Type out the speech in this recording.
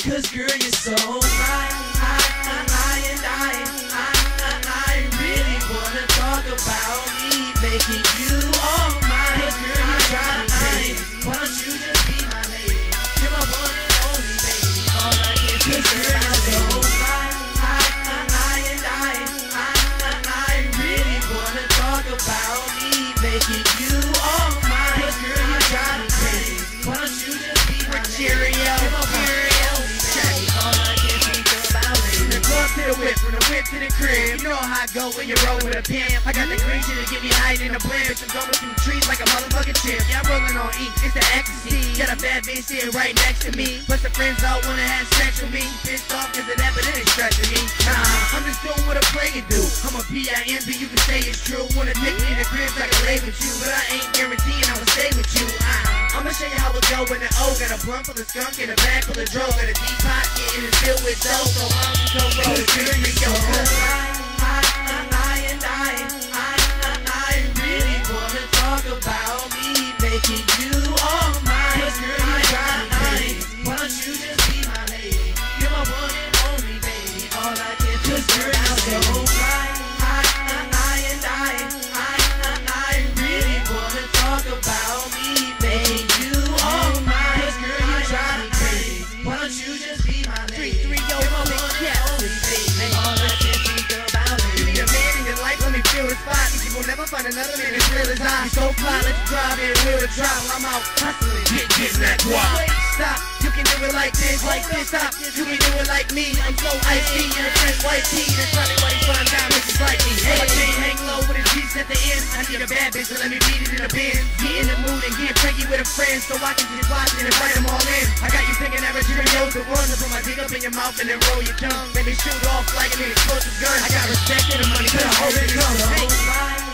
'cause girl, you're so fine. I really wanna talk about me making you all mine. 'Cause girl, you're driving me crazy. Why don't you just be my lady? You're my one and only baby. All I can do, 'cause girl, you're so fine. I really wanna talk about me making you all mine. 'Cause girl, you're driving me crazy. Why don't you just be my lady? You're my one and only baby. All I can think about is from the club to the whip, from the whip to the crib. You know how I go when you roll with a pimp. I got the green shit to get me high in the blimp. I'm going through trees like a motherfucking chimp. Yeah, I'm rolling on E, it's the ecstasy. Got a bad bitch sitting right next to me. Plus the friends all wanna have sex with me. Pissed off cause of that, but it ain't stressing me. Nah, I'm just doing what a player do. I'm a P.I.M.P, you can say it's true. Wanna take me in the crib so I can lay with you, but I ain't guaranteeing I'ma stay with you. I'ma show you how it go when the O got a blunt full of skunk and a bag full of dro. Got a deep pocket and it's filled with dough. So I'm so roll, girl, you're so fine. I really wanna talk about me making you all mine. 'Cause girl, you're driving me crazy. Why don't you just be my lady? You're my one and only baby. All I can do, 'cause girl, you're so fine. I really wanna talk about me making you all mine. 'Cause girl, you're driving me crazy. Why don't you just be my lady? 3-3, yo, You're my big one cat. and only baby. All I can think about You is need a man in your life, let me feel the spot. You will never find another man as real as I. You so fly, let you drive and wheel the drop. I'm out hustling, getting that guap. Wait, stop, you can do it like this, stop. You can do it like me. I'm so icy in a fresh white tee. That's probably why you find diamonds like me. Hey, I can't hang low with a G's at the end. I need a bad bitch to let me beat it in the bin. Get in the mood and get freaky with a friend, so I can just watch it and write them all in. I got you thinking that Cheerios the one to put my dick up in your mouth and then roll your tongue. Let me shoot off like an explosive gun. I got respect and the money, but I already come. so fine.